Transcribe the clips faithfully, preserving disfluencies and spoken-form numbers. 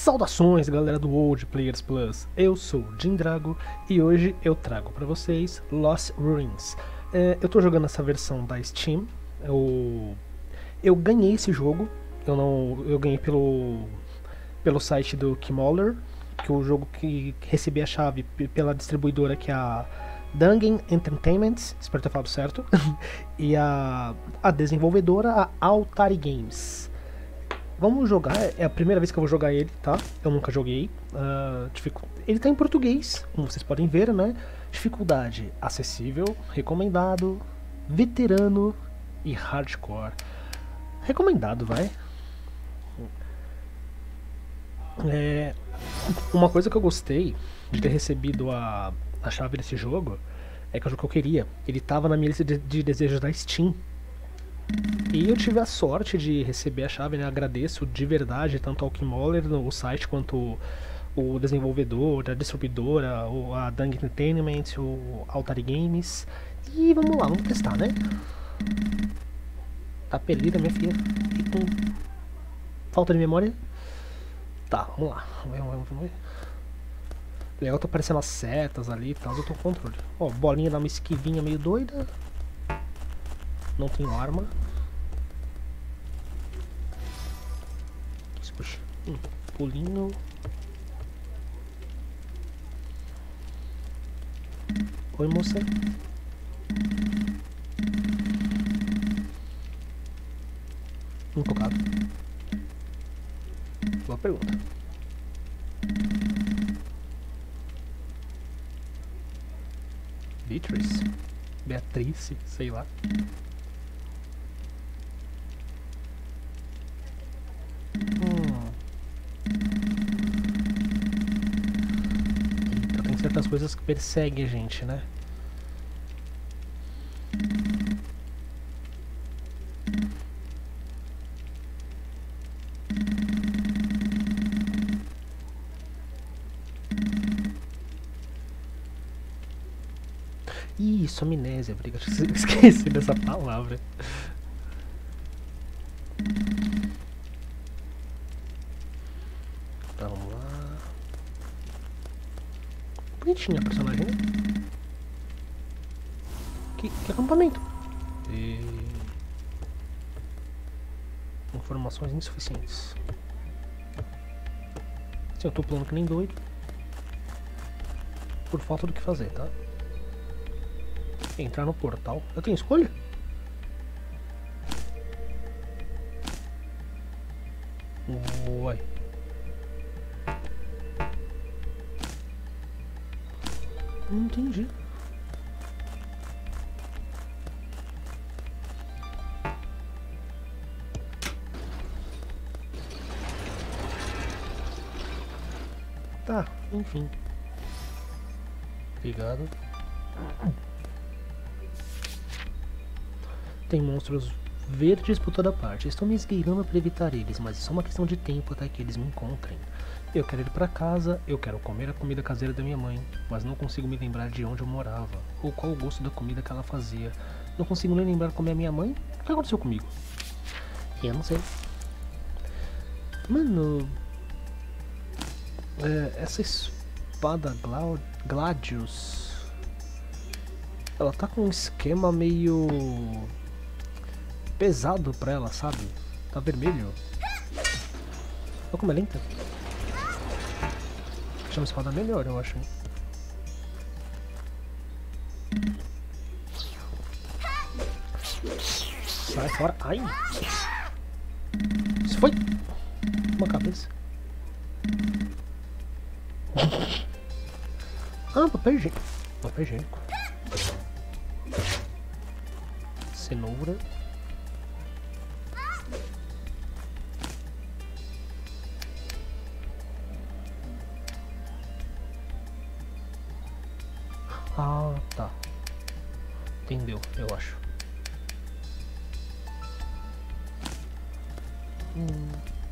Saudações, galera do World Players Plus, eu sou o Jim Drago e hoje eu trago pra vocês Lost Ruins. É, eu tô jogando essa versão da Steam, eu, eu ganhei esse jogo, eu, não, eu ganhei pelo, pelo site do Kimoller, que é o jogo que recebi a chave pela distribuidora que é a Dungeon Entertainment, espero ter falado certo, e a, a desenvolvedora, a Altari Games. Vamos jogar, é a primeira vez que eu vou jogar ele, tá? Eu nunca joguei. Uh, dificu... Ele tá em português, como vocês podem ver, né? Dificuldade acessível, recomendado, veterano e hardcore. Recomendado, vai. É... Uma coisa que eu gostei de ter recebido a, a chave desse jogo é que é o jogo que eu queria. Ele tava na minha lista de, de desejos da Steam. E eu tive a sorte de receber a chave, né? Agradeço de verdade tanto ao Kimoller, o site, quanto o desenvolvedor, a distribuidora, a Dungeon Entertainment, o Altari Games. E vamos lá, vamos testar, né? Tá perdida, minha filha? E com falta de memória? Tá, vamos lá. Vamos ver, vamos ver. Legal, tá aparecendo as setas ali e tal, eu tô com controle. Ó, bolinha dá uma esquivinha meio doida. Não tenho arma. Puxa, hum, pulinho. Oi, moça. Um tocado. Boa pergunta. Beatrice? Beatrice, sei lá. Certas coisas que perseguem a gente, né? Isso, amnésia, briga. Esqueci dessa palavra. Tá, vamos lá. Bonitinha a personagem, né? Que, que acampamento? E... Informações insuficientes. Sim, eu tô pulando que nem doido. Por falta do que fazer, tá? Entrar no portal. Eu tenho escolha? Uai. Não entendi. Tá, enfim. Obrigado. Tem monstros verdes por toda parte. Estou me esgueirando para evitar eles, mas é só uma questão de tempo até que eles me encontrem. Eu quero ir para casa, eu quero comer a comida caseira da minha mãe, mas não consigo me lembrar de onde eu morava, ou qual o gosto da comida que ela fazia. Não consigo nem lembrar como é a minha mãe. O que aconteceu comigo? Eu não sei. Mano... É, essa espada Gla Gladius... Ela tá com um esquema meio... pesado pra ela, sabe? Tá vermelho. Olha como é lenta. Uma espada melhor, eu acho. Sai fora. Ai! Isso foi uma cabeça. Ah, papel higiênico. Papel higiênico. Cenoura. Ah, tá. Entendeu, eu acho. Hum.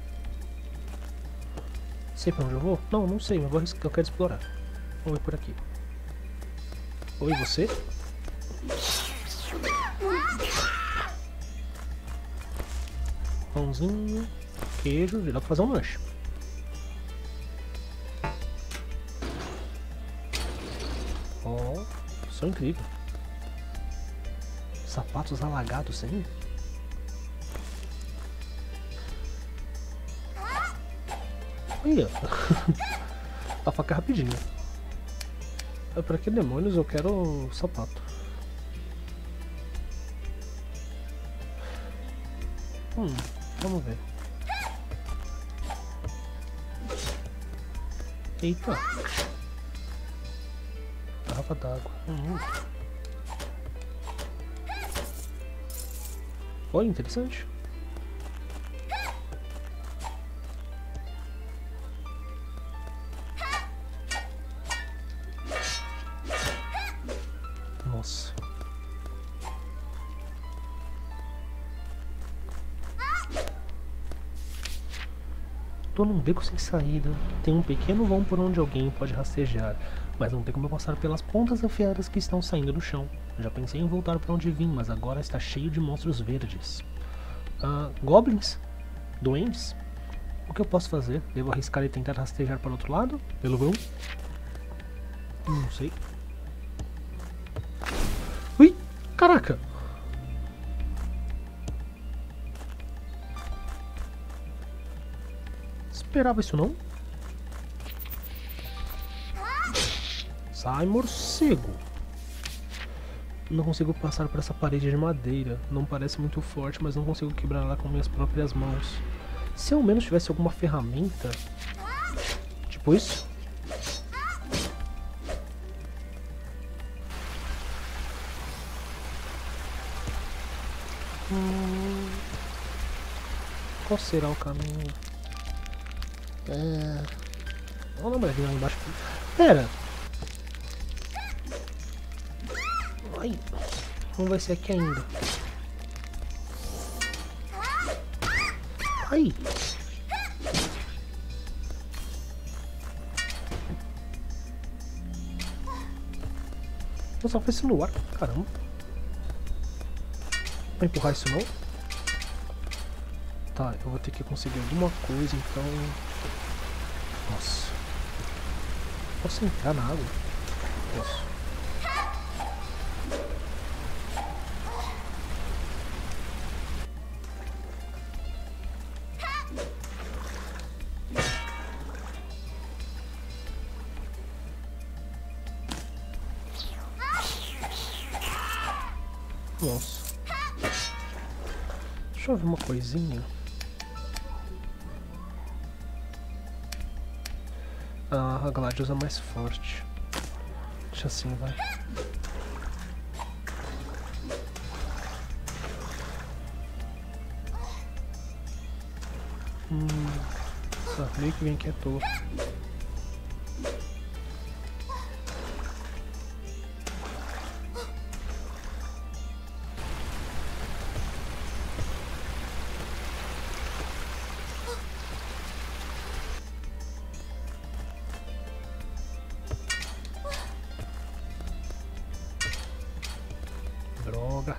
Sei pra onde eu vou? Não, não sei, mas vou arriscar, eu quero explorar. Vamos ver por aqui. Oi, você? Pãozinho, queijo, dá pra fazer um lanche. tão incrível. Sapatos alagados, hein? Olha! A faca é rapidinho. Pra que demônios eu quero sapato? Hum, vamos ver. Eita! Garrafa d'água. Hum. Olha, interessante. Nossa. Tô num beco sem saída. Tem um pequeno vão por onde alguém pode rastejar, mas não tem como eu passar pelas pontas afiadas que estão saindo do chão. Já pensei em voltar para onde vim, mas agora está cheio de monstros verdes. Ah, goblins? Duendes? O que eu posso fazer? Devo arriscar e tentar rastejar para o outro lado? Pelo vão? Não sei. Ui! Caraca! Esperava isso não? Sai, morcego! Não consigo passar por essa parede de madeira. Não parece muito forte, mas não consigo quebrar ela com minhas próprias mãos. Se ao menos tivesse alguma ferramenta... Tipo isso? Hum... Qual será o caminho? É... Vamos dar uma olhadinha lá embaixo. Pera! Ai, não vai ser aqui ainda. Ai! Nossa, foi isso no ar. Caramba. Vai empurrar isso não? Tá, eu vou ter que conseguir alguma coisa, então... Nossa. Posso entrar na água? Posso. Nossa. Deixa eu ver uma coisinha. Ah, a Gladius é mais forte. Deixa assim, vai. Hum. Tá, meio que vem aqui à toa. Droga.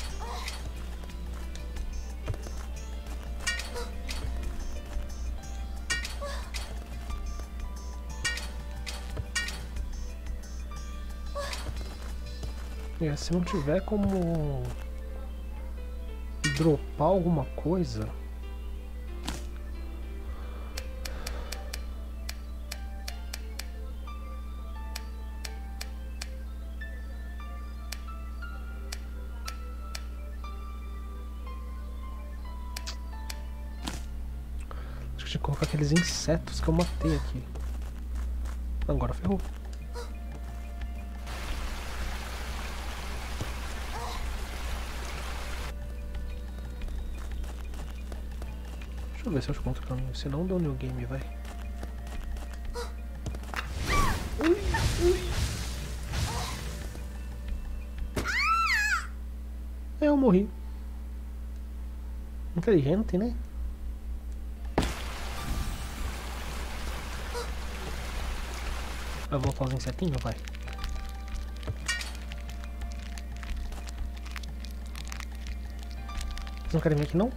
É, se não tiver como dropar alguma coisa... Acho que tinha que colocar aqueles insetos que eu matei aqui. Agora ferrou. Deixa eu ver se eu encontro o caminho. Se não, deu new game, vai. Ui, ui. Eu morri. Inteligente, né? Vai voltar os insetinhos, vai. Vocês não querem vir aqui, não?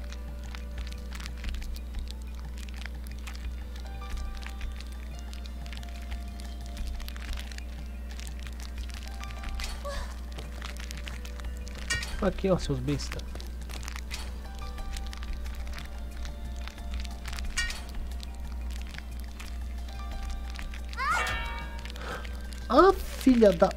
Aqui, ó, seus bestas. Ah, filha da...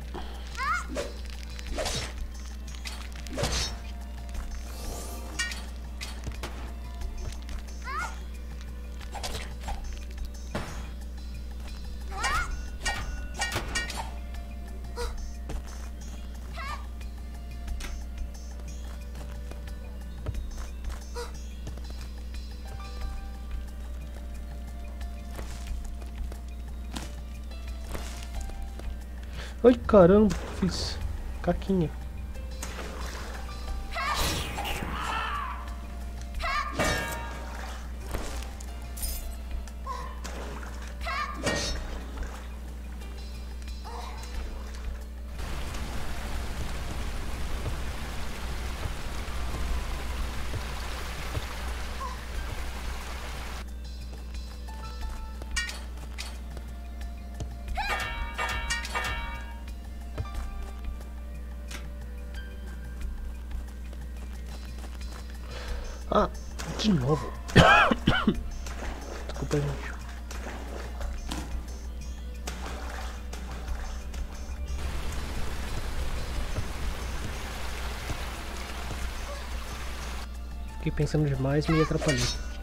Ai, caramba, fiz caquinha. Ah, de novo. Desculpa, gente. Fiquei pensando demais e me atrapalhei.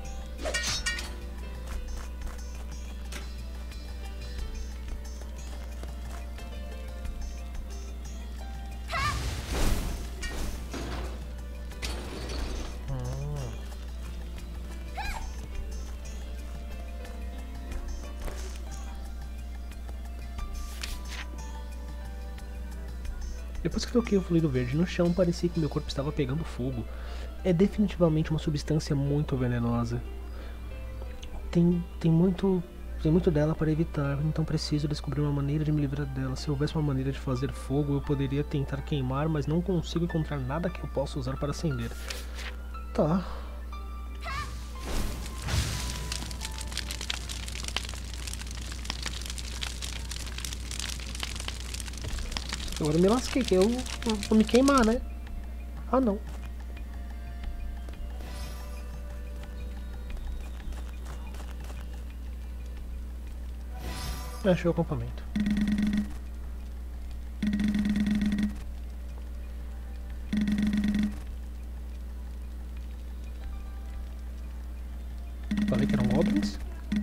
Depois que toquei o fluido verde no chão, parecia que meu corpo estava pegando fogo. É definitivamente uma substância muito venenosa. Tem, tem, muito, tem muito dela para evitar, então preciso descobrir uma maneira de me livrar dela. Se houvesse uma maneira de fazer fogo, eu poderia tentar queimar, mas não consigo encontrar nada que eu possa usar para acender. Tá. Agora eu me lasquei, que eu vou me queimar, né? Ah, não. Achei o acampamento. Falei que eram goblins?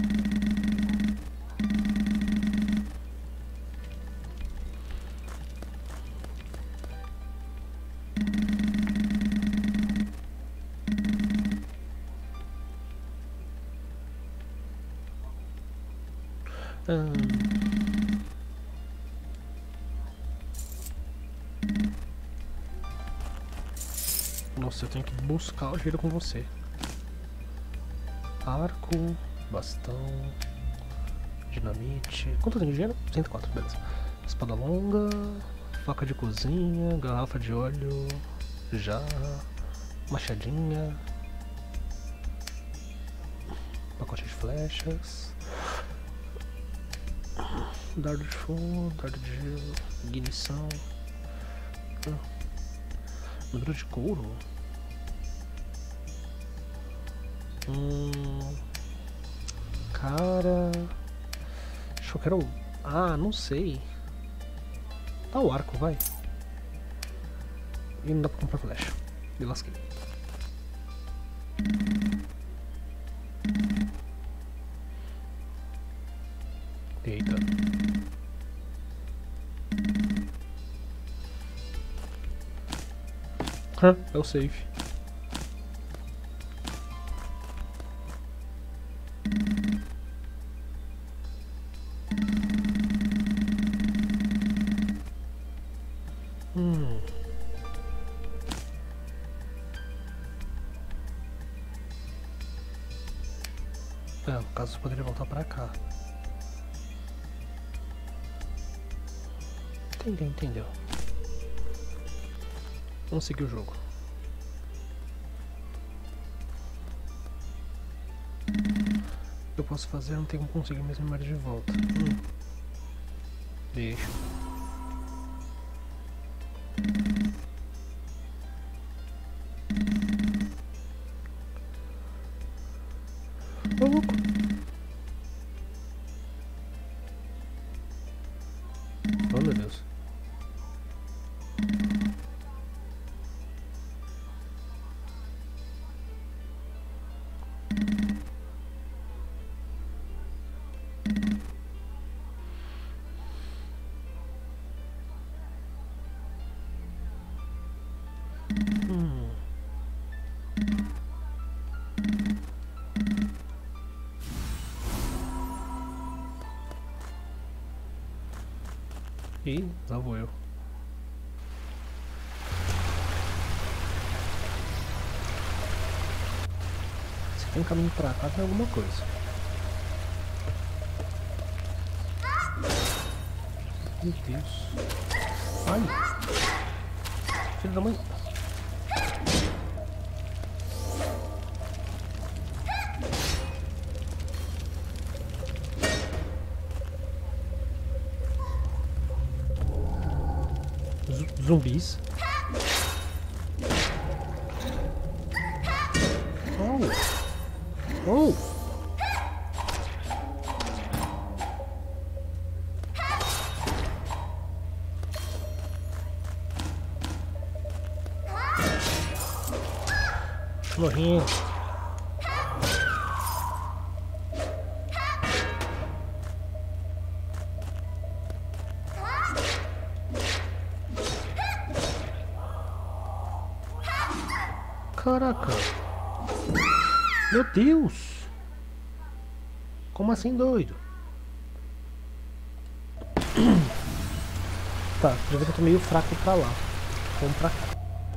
Hum. Nossa, eu tenho que buscar o giro com você. Arco, bastão, dinamite. Quanto tem de dinheiro? cento e quatro, beleza. Espada longa, faca de cozinha, garrafa de óleo, jarra, machadinha, pacote de flechas, dardo de fogo, dardo de gelo, ignição, número de couro. Hum, cara, acho que eu quero. Ah, não sei. Dá o arco, vai. E não dá pra comprar flecha. Me lasquei. Eita. Ah, é o safe. Hum. É, no caso, você poderia voltar pra cá. Entendeu, entendeu. Vamos seguir o jogo. Eu posso fazer, não tenho como conseguir minhas memórias de volta. Hum. Deixa. Ô, louco. Oh, meu Deus. Hum. Ih, lá vou eu. Se tem um caminho pra cá, tem alguma coisa. Meu Deus. Ai. Filho da mãe. Zumbis. Oh. Oh. Morrendo. Caraca. Meu Deus. Como assim, doido? Tá, já vi que eu tô meio fraco pra lá. Vamos pra cá.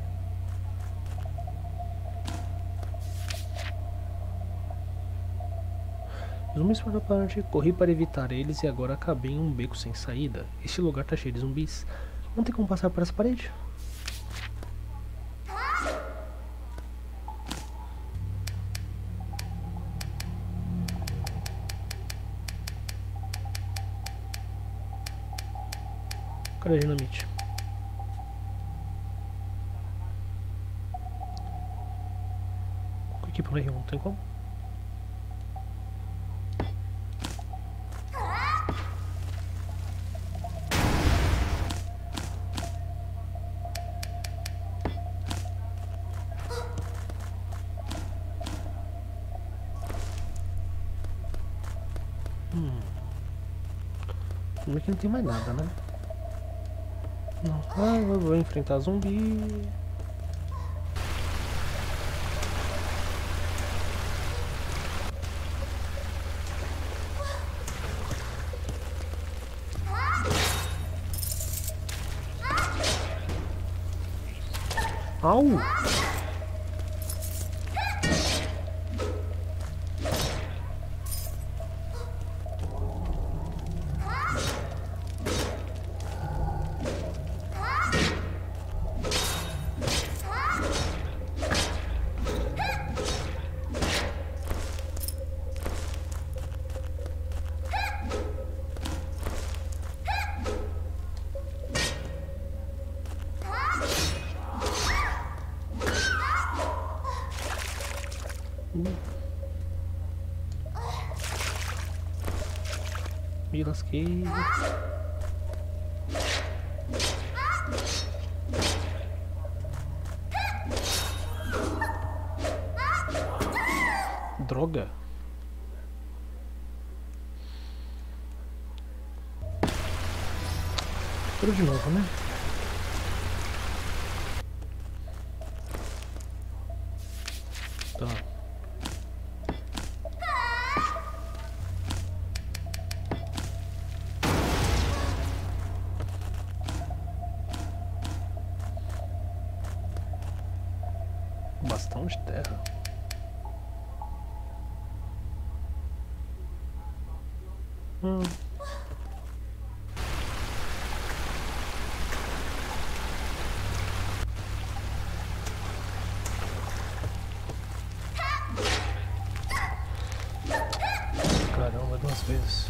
Zumbis foram para onde corri para evitar eles e agora acabei em um beco sem saída. Este lugar tá cheio de zumbis. Não tem como passar por essa parede. Cadê a dinamite? Aqui por aí, não tem como? Hum. Como é que não tem mais nada, né? Não. Ah, eu vou enfrentar zumbi. Au! Me lasquei. Droga. Tudo de novo, né? Tá. Bastão de terra. Hum. Caramba, duas vezes.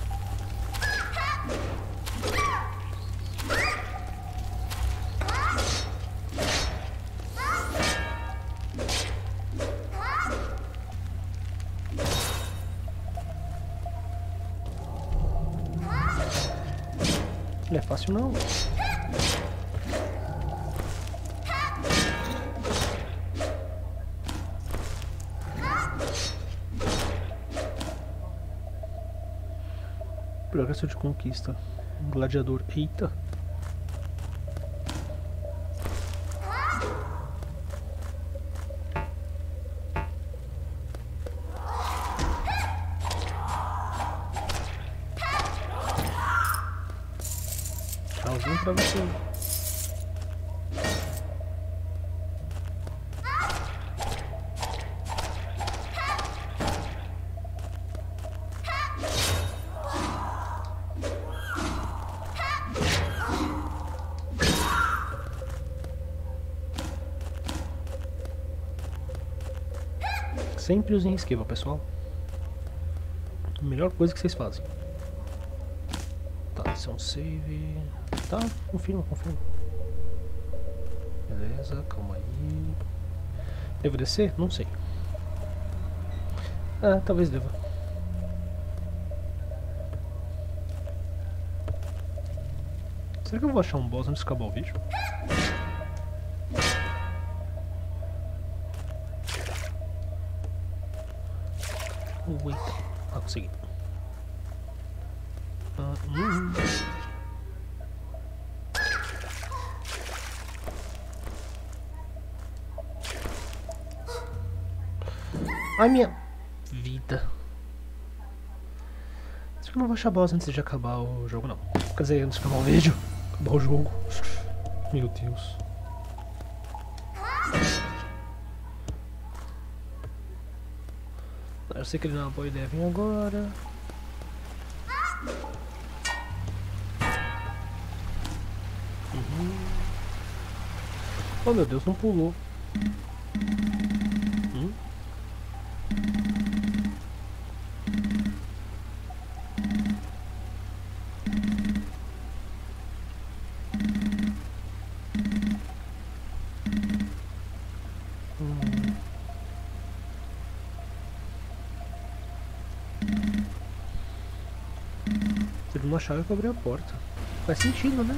Não é fácil não. Progresso de conquista. Um gladiador. Eita. Tchauzinho pra você. Sempre usem esquiva, pessoal. A melhor coisa que vocês fazem. Tá, isso é um save. Tá, confirma, confirma. Beleza, calma aí. Devo descer? Não sei. Ah, talvez deva. Será que eu vou achar um boss antes de acabar o vídeo? Eita. Ah, consegui. Ah, hum. Ai, minha vida. Acho que eu não vou achar boss antes de acabar o jogo, não. Quer dizer, antes de acabar o vídeo. Acabar o jogo. Meu Deus. Eu sei que ele não é uma boa ideia vir agora. Uhum. Oh meu Deus, não pulou. Hum? Hum. Teve uma chave pra abrir a porta. Faz sentido, né?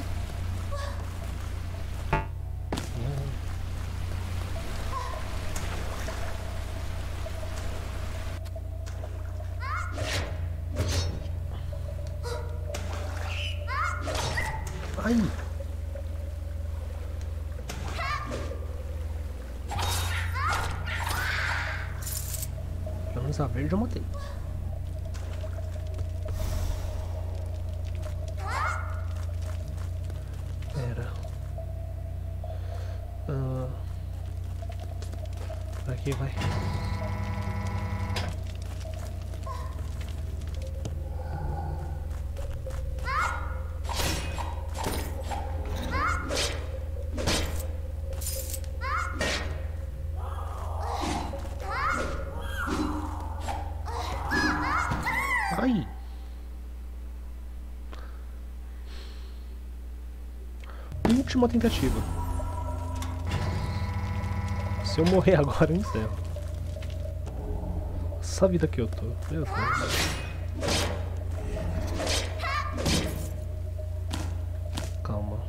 Ai! Pelo menos a verde eu matei. Pera. Ah. Por aqui vai. Ai! Última tentativa. Se eu morrer agora, eu encerro. Essa vida que eu tô. Meu Deus. Calma.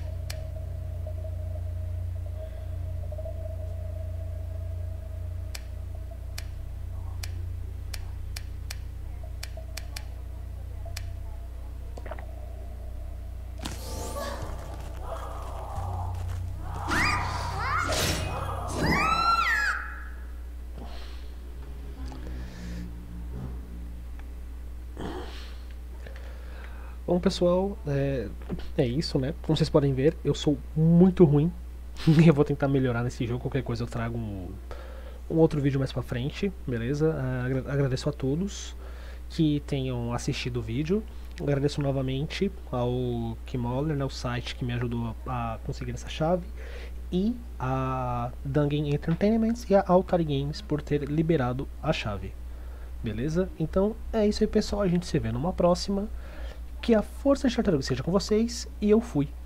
Bom, pessoal, é, é isso, né? Como vocês podem ver, eu sou muito ruim. Eu vou tentar melhorar nesse jogo. Qualquer coisa eu trago um, um outro vídeo mais pra frente, beleza? Agra- agradeço a todos que tenham assistido o vídeo. Agradeço novamente ao Keymoller, né, o site que me ajudou a conseguir essa chave. E a Dungeon Entertainment e a Altar Games por ter liberado a chave. Beleza? Então é isso aí, pessoal. A gente se vê numa próxima. Que a força de Tartaruga seja com vocês e eu fui.